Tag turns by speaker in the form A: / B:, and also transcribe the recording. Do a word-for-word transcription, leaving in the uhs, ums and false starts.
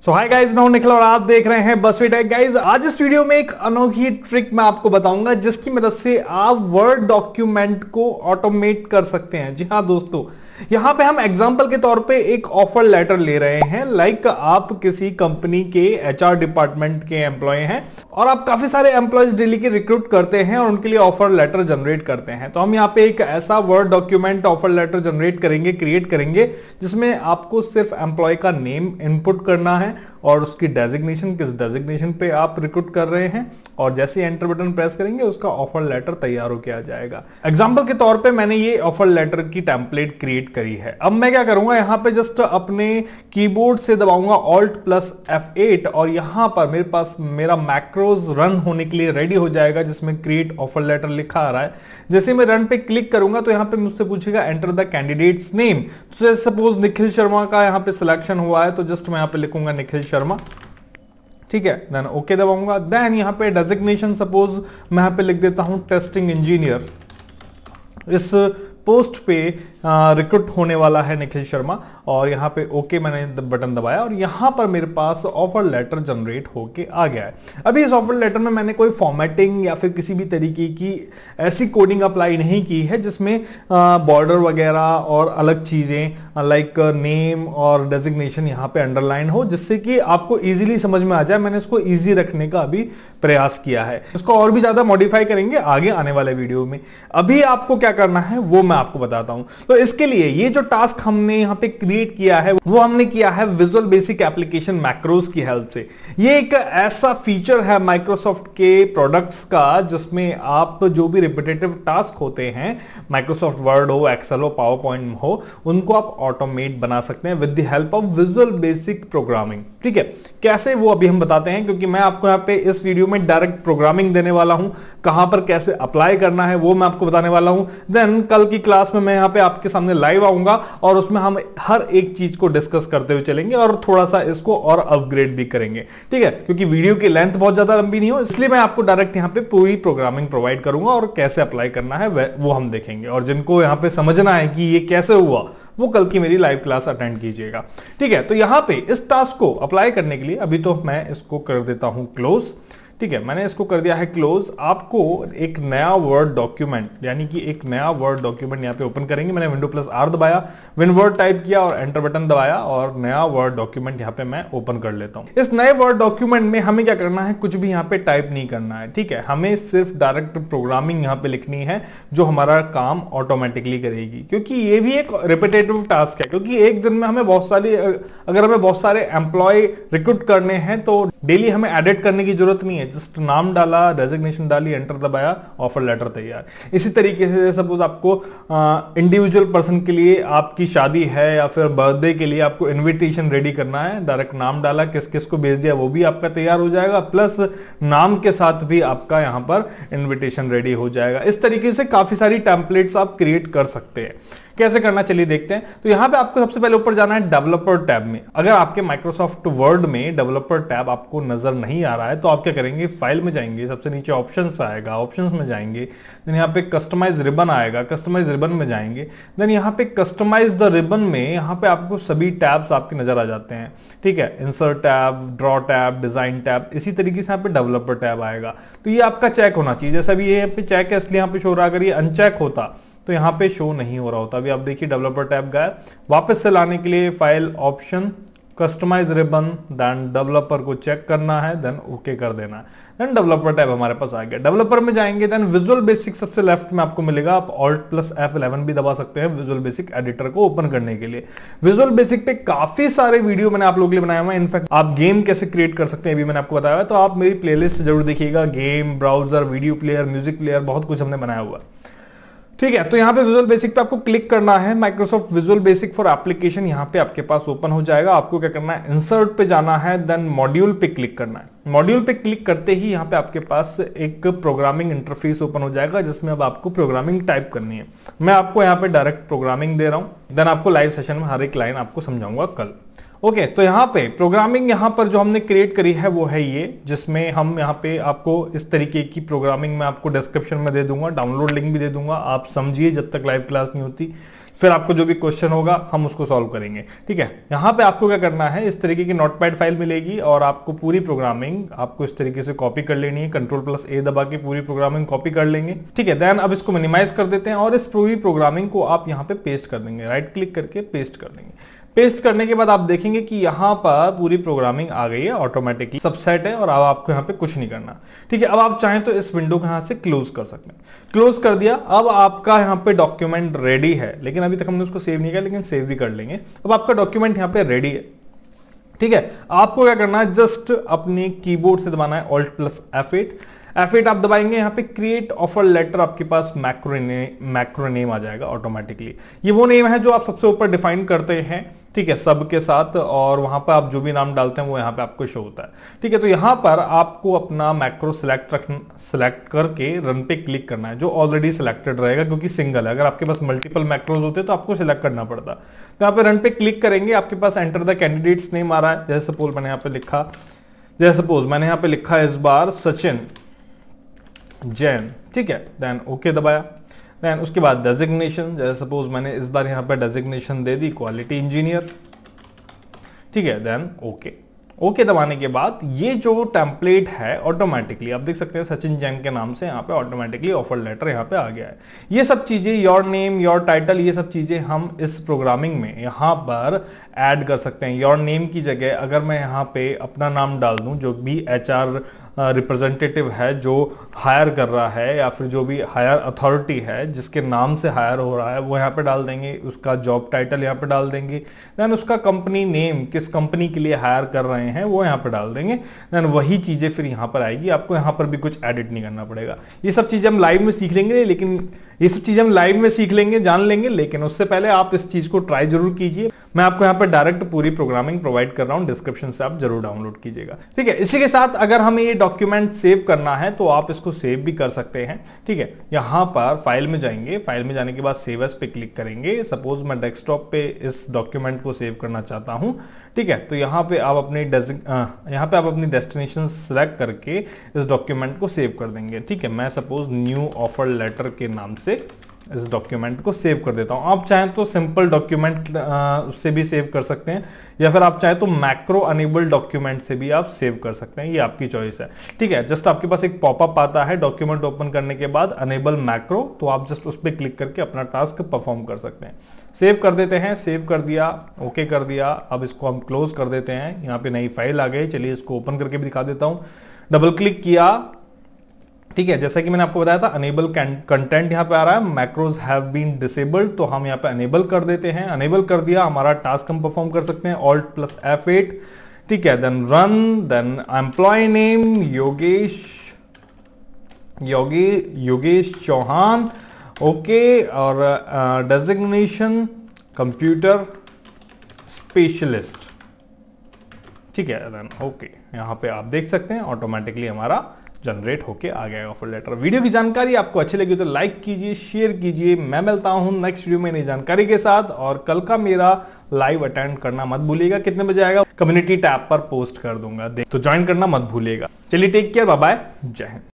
A: सो hi guys, मैं हूं निखिल और आप देख रहे हैं बसवी टेक। गाइस, आज इस वीडियो में एक अनोखी ट्रिक मैं आपको बताऊंगा जिसकी मदद से आप वर्ड डॉक्यूमेंट को ऑटोमेट कर सकते हैं। जी हाँ दोस्तों, यहां पे हम एग्जांपल के तौर पे एक ऑफर लेटर ले रहे हैं। लाइक आप किसी कंपनी के एचआर डिपार्टमेंट के एम्प्लॉय हैं और आप काफी सारे एम्प्लॉयज डेली के रिक्रूट करते हैं और उनके लिए ऑफर लेटर जनरेट करते हैं। तो हम यहाँ पे एक ऐसा word document offer letter generate करेंगे, क्रिएट करेंगे, जिसमें आपको सिर्फ एम्प्लॉय का नेम इनपुट करना है और उसकी डेजिग्नेशन, किस डेजिग्नेशन पे आप रिक्रूट कर रहे हैं, और जैसे एंटर बटन प्रेस करेंगे उसका ऑफर लेटर तैयार होकर आ जाएगा। एग्जांपल के तौर पे मैंने ये ऑफर लेटर की टेम्पलेट क्रिएट करी है। अब मैं क्या करूंगा, यहां पे जस्ट अपने कीबोर्ड से दबाऊंगा ऑल्ट प्लस एफ एट और यहां पर मेरे पास मेरा मैक्रोज रन होने के लिए रेडी हो जाएगा, जिसमें क्रिएट ऑफर लेटर लिखा आ रहा है। जैसे मैं रन पे क्लिक करूंगा तो यहां पे मुझसे पूछेगा एंटर द कैंडिडेट्स नेम। तो सपोज निखिल शर्मा का यहां पे सिलेक्शन हुआ है, तो जस्ट मैं यहां पे लिखूंगा निखिल शर्मा। ठीक है, देन ओके दबाऊंगा। देन यहां पे डेजिग्नेशन सपोज मैं यहां पे लिख देता हूं टेस्टिंग इंजीनियर। इस पोस्ट पे रिक्रूट होने वाला है निखिल शर्मा और यहाँ पे ओके मैंने बटन दबाया और यहाँ पर मेरे पास ऑफर लेटर जनरेट होके आ गया है। अभी इस ऑफर लेटर में मैंने कोई फॉर्मेटिंग या फिर किसी भी तरीके की ऐसी कोडिंग अप्लाई नहीं की है जिसमें बॉर्डर वगैरह और अलग चीज़ें लाइक नेम और डेजिग्नेशन यहाँ पे अंडरलाइन हो, जिससे कि आपको ईजिली समझ में आ जाए। मैंने इसको ईजी रखने का अभी प्रयास किया है। इसको और भी ज़्यादा मॉडिफाई करेंगे आगे आने वाले वीडियो में। अभी आपको क्या करना है वो मैं आपको बताता हूं। तो इसके लिए ये जो टास्क हमने यहां पे क्रिएट किया है वो हमने किया है विजुअल बेसिक एप्लीकेशन मैक्रोज की हेल्प से। ये एक ऐसा फीचर है माइक्रोसॉफ्ट के प्रोडक्ट्स का जिसमें आप जो भी रिपीटेटिव टास्क होते हैं, माइक्रोसॉफ्ट वर्ड हो, एक्सेल हो, पावर पॉइंट हो, उनको आप ऑटोमेट बना सकते हैं with the help of visual basic programming. ठीक है, कैसे वो अभी हम बताते हैं, क्योंकि मैं आपको यहाँ पे इस वीडियो में डायरेक्ट प्रोग्रामिंग देने वाला हूं। कहां पर कैसे अप्लाई करना है वो मैं आपको बताने वाला हूं। देन कल की क्लास में मैं यहाँ पे आपके सामने लाइव आऊंगा और उसमें हम हर एक चीज को डिस्कस करते हुए चलेंगे और थोड़ा सा इसको और अपग्रेड भी करेंगे। ठीक है, क्योंकि वीडियो की लेंथ बहुत ज्यादा लंबी नहीं हो, इसलिए मैं आपको डायरेक्ट यहाँ पे पूरी प्रोग्रामिंग प्रोवाइड करूंगा और कैसे अप्लाई करना है वो हम देखेंगे। और जिनको यहाँ पे समझना है कि ये कैसे हुआ वो कल की मेरी लाइव क्लास अटेंड कीजिएगा। ठीक है, तो यहां पे इस टास्क को अप्लाई करने के लिए अभी तो मैं इसको कर देता हूं क्लोज। ठीक है, मैंने इसको कर दिया है क्लोज। आपको एक नया वर्ड डॉक्यूमेंट यानी कि एक नया वर्ड डॉक्यूमेंट यहाँ पे ओपन करेंगे। मैंने विंडो प्लस आर दबाया, विन वर्ड टाइप किया और एंटर बटन दबाया और नया वर्ड डॉक्यूमेंट यहाँ पे मैं ओपन कर लेता हूँ। इस नए वर्ड डॉक्यूमेंट में हमें क्या करना है, कुछ भी यहाँ पे टाइप नहीं करना है। ठीक है, हमें सिर्फ डायरेक्ट प्रोग्रामिंग यहाँ पे लिखनी है जो हमारा काम ऑटोमेटिकली करेगी, क्योंकि ये भी एक रिपीटेटिव टास्क है। क्योंकि एक दिन में हमें बहुत सारी अगर हमें बहुत सारे एम्प्लॉय रिक्रूट करने हैं तो डेली हमें एडिट करने की जरूरत नहीं है। जस्ट नाम डाला, डेजिग्नेशन डाली, एंटर दबाया, ऑफर लेटर तैयार। इसी तरीके से सपोज आपको इंडिविजुअल पर्सन के लिए आपकी शादी है या फिर बर्थडे के लिए आपको इनविटेशन रेडी करना है, डायरेक्ट नाम डाला, किस किस को भेज दिया, वो भी आपका तैयार हो जाएगा, प्लस नाम के साथ भी आपका यहां पर इनविटेशन रेडी हो जाएगा। इस तरीके से काफी सारी टेम्पलेट्स आप क्रिएट कर सकते हैं। कैसे करना चलिए देखते हैं। तो यहां पे आपको सबसे पहले ऊपर जाना है डेवलपर टैब में। अगर आपके माइक्रोसॉफ्ट वर्ड में डेवलपर टैब आपको नजर नहीं आ रहा है तो आप क्या करेंगे, फाइल में जाएंगे, सबसे नीचे ऑप्शंस आएगा, ऑप्शंस में जाएंगे, देन यहाँ पे कस्टमाइज रिबन आएगा, कस्टमाइज रिबन में जाएंगे, देन यहाँ पे कस्टमाइज द रिबन में यहाँ पे आपको सभी टैब्स आपके नजर आ जाते हैं। ठीक है, insert tab, draw tab, design tab, इसी तरीके से यहाँ पे डेवलपर टैब आएगा। तो ये आपका चेक होना चाहिए। जैसा भी ये यहाँ पे चेक है इसलिए यहाँ पे शो रहा, अगर ये अनचेक होता तो यहाँ पे शो नहीं हो रहा होता। अभी आप देखिए डेवलपर टैब गया। वापस से लाने के लिए file, option, customise ribbon, then developer को चेक करना है, देन ओके कर देना है। देन डेवलपर टैब हमारे पास आ गया। डेवलपर में जाएंगे, देन विजुअल बेसिक सबसे लेफ्ट में आपको मिलेगा। आप ऑल्ट प्लस एफ इलेवन भी दबा सकते हैं विजुअल बेसिक एडिटर को ओपन करने के लिए। विजुअल बेसिक पे काफी सारे वीडियो मैंने आप लोगों के लिए बनाया हुआ है। इनफैक्ट आप गेम कैसे क्रिएट कर सकते हैं भी मैंने आपको बताया है, तो आप मेरी प्लेलिस्ट जरूर देखिएगा। Game, browser, video player, music player, बहुत कुछ हमने बनाया हुआ है। ठीक है, तो यहाँ पे विजुअल बेसिक पे आपको क्लिक करना है। Microsoft visual basic for application यहाँ पे आपके पास ओपन हो जाएगा। आपको क्या करना है, इंसर्ट पे जाना है, देन मॉड्यूल पे क्लिक करना है। मॉड्यूल पे क्लिक करते ही यहाँ पे आपके पास एक प्रोग्रामिंग इंटरफेस ओपन हो जाएगा जिसमें अब आपको प्रोग्रामिंग टाइप करनी है। मैं आपको यहाँ पे डायरेक्ट प्रोग्रामिंग दे रहा हूँ, देन आपको लाइव सेशन में हर एक लाइन आपको समझाऊंगा कल। ओके okay, तो यहाँ पे प्रोग्रामिंग यहाँ पर जो हमने क्रिएट करी है वो है ये, जिसमें हम यहाँ पे आपको इस तरीके की प्रोग्रामिंग में आपको डिस्क्रिप्शन में दे दूंगा, डाउनलोड लिंक भी दे दूंगा, आप समझिए जब तक लाइव क्लास नहीं होती। फिर आपको जो भी क्वेश्चन होगा हम उसको सॉल्व करेंगे। ठीक है, यहाँ पे आपको क्या करना है, इस तरीके की नोटपैड फाइल मिलेगी और आपको पूरी प्रोग्रामिंग आपको इस तरीके से कॉपी कर लेनी है। कंट्रोल प्लस ए दबा के पूरी प्रोग्रामिंग कॉपी कर लेंगे। ठीक है, देन अब इसको मिनिमाइज कर देते हैं और इस पूरी प्रोग्रामिंग को आप यहाँ पे पेस्ट कर देंगे, राइट क्लिक करके पेस्ट कर देंगे। पेस्ट करने के बाद आप देखेंगे कि यहाँ पर पूरी प्रोग्रामिंग आ गई है, ऑटोमेटिकली सबसेट है और अब आपको यहाँ पे कुछ नहीं करना। ठीक है, अब आप चाहें तो इस विंडो को यहाँ से क्लोज कर सकते हैं। क्लोज कर दिया, अब आपका यहाँ पे डॉक्यूमेंट रेडी है, लेकिन अभी तक हमने उसको सेव नहीं किया, लेकिन सेव भी कर लेंगे। अब आपका डॉक्यूमेंट यहाँ पे रेडी है। ठीक है, आपको क्या करना है, जस्ट अपने कीबोर्ड से दबाना है Alt plus F eight. F eight आप दबाएंगे, यहाँ पे क्रिएट ऑफर लेटर आपके पास मैक्रो मैक्रो नेम आ जाएगा ऑटोमेटिकली। ये वो नेम है जो आप सबसे ऊपर डिफाइन करते हैं, ठीक है, सब के साथ, और वहां पर आप जो भी नाम डालते हैं वो यहाँ पे आपको शो होता है। ठीक है, तो यहाँ पर आपको अपना मैक्रो सिलेक्ट रख सिलेक्ट करके रन पे क्लिक करना है, जो ऑलरेडी सिलेक्टेड रहेगा क्योंकि सिंगल है। अगर आपके पास मल्टीपल मैक्रोज होते तो आपको सिलेक्ट करना पड़ता। तो यहाँ पे रन पे क्लिक करेंगे, आपके पास एंटर द कैंडिडेट्स नेम आ रहा है। जैसे सपोज मैंने यहाँ पे लिखा जैसे सपोज मैंने यहाँ पे लिखा इस बार सचिन जैन। ठीक है, देन ओके दबाया। देन उसके बाद डेजिग्नेशन, जैसे सपोज मैंने इस बार यहाँ पे डेजिग्नेशन दे दी क्वालिटी इंजीनियर। ठीक है, देन ओके ओके दबाने के बाद ये जो टेम्पलेट है ऑटोमेटिकली आप देख सकते हैं सचिन जैन के नाम से यहाँ पे ऑटोमेटिकली ऑफर लेटर यहाँ पे आ गया है। ये सब चीजें, योर नेम, योर टाइटल, ये सब चीजें हम इस प्रोग्रामिंग में यहाँ पर ऐड कर सकते हैं। योर नेम की जगह अगर मैं यहाँ पे अपना नाम डाल दूं, जो भी एच आर रिप्रेजेंटेटिव है जो हायर कर रहा है या फिर जो भी हायर अथॉरिटी है जिसके नाम से हायर हो रहा है वो यहाँ पे डाल देंगे, उसका जॉब टाइटल यहाँ पे डाल देंगे, देन उसका कंपनी नेम, किस कंपनी के लिए हायर कर रहे हैं वो यहाँ पे डाल देंगे। देन वही चीजें फिर यहाँ पर आएगी, आपको यहाँ पर भी कुछ एडिट नहीं करना पड़ेगा। ये सब चीजें हम लाइव में सीख लेंगे, लेकिन ये सब चीजें हम लाइव में सीख लेंगे, जान लेंगे, लेकिन उससे पहले आप इस चीज को ट्राई जरूर कीजिए। मैं आपको यहाँ पे डायरेक्ट पूरी प्रोग्रामिंग प्रोवाइड कर रहा हूँ, डिस्क्रिप्शन से आप जरूर डाउनलोड कीजिएगा। ठीक है, इसी के साथ अगर हमें ये डॉक्यूमेंट सेव करना है तो आप इसको सेव भी कर सकते हैं। ठीक है, यहाँ पर फाइल में जाएंगे, फाइल में जाने के बाद सेव एज पे क्लिक करेंगे। सपोज मैं डेस्कटॉप पे इस डॉक्यूमेंट को सेव करना चाहता हूँ। ठीक है, तो यहाँ पे आप अपनी यहाँ पे आप अपनी डेस्टिनेशन सेलेक्ट करके इस डॉक्यूमेंट को सेव कर देंगे। ठीक है, मैं सपोज न्यू ऑफर लेटर के नाम से इस डॉक्यूमेंट को सेव कर देता हूं। आप चाहें तो सिंपल डॉक्यूमेंट उससे भी सेव कर सकते हैं, या फिर आप चाहें तो मैक्रो अनेबल डॉक्यूमेंट से भी आप सेव कर सकते हैं, ये आपकी चॉइस है। ठीक है, जस्ट आपके पास एक पॉपअप आता है डॉक्यूमेंट ओपन करने के बाद, अनेबल मैक्रो, तो आप जस्ट उस पर क्लिक करके अपना टास्क परफॉर्म कर सकते हैं। सेव कर देते हैं, सेव कर दिया, ओके कर दिया। अब इसको हम क्लोज कर देते हैं। यहाँ पे नई फाइल आ गई, चलिए इसको ओपन करके भी दिखा देता हूँ। डबल क्लिक किया, ठीक है, जैसा कि मैंने आपको बताया था अनेबल कंटेंट यहाँ पे आ रहा है, मैक्रोज हैव बीन डिसेबल्ड, तो हम यहाँ पे अनेबल कर देते हैं। अनेबल कर दिया, हमारा टास्क हम परफॉर्म कर सकते हैं, ऑल्ट प्लस एफ एट। ठीक है, then run, then employee name Yogesh योगे योगेश चौहान, ओके, और डेजिग्नेशन कंप्यूटर स्पेशलिस्ट। ठीक है, देन ओके, यहाँ पे आप देख सकते हैं ऑटोमेटिकली हमारा जनरेट होके आ गया ऑफर लेटर। वीडियो की जानकारी आपको अच्छी लगी तो लाइक कीजिए, शेयर कीजिए। मैं मिलता हूं नेक्स्ट वीडियो में नई जानकारी के साथ, और कल का मेरा लाइव अटेंड करना मत भूलिएगा। कितने बजे आएगा कम्युनिटी टैब पर पोस्ट कर दूंगा, तो ज्वाइन करना मत भूलिएगा। चलिए टेक केयर, बाय बाय, जय हिंद।